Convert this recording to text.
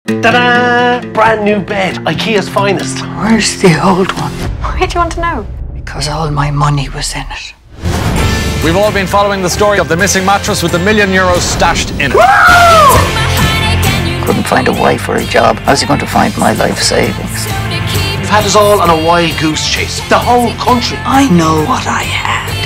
Ta-da! Brand new bed, IKEA's finest. Where's the old one? Why do you want to know? Because all my money was in it. We've all been following the story of the missing mattress with the €1 million stashed in it. Couldn't find a wife or a job. How's he going to find my life savings? You've had us all on a wild goose chase. The whole country. I know what I have.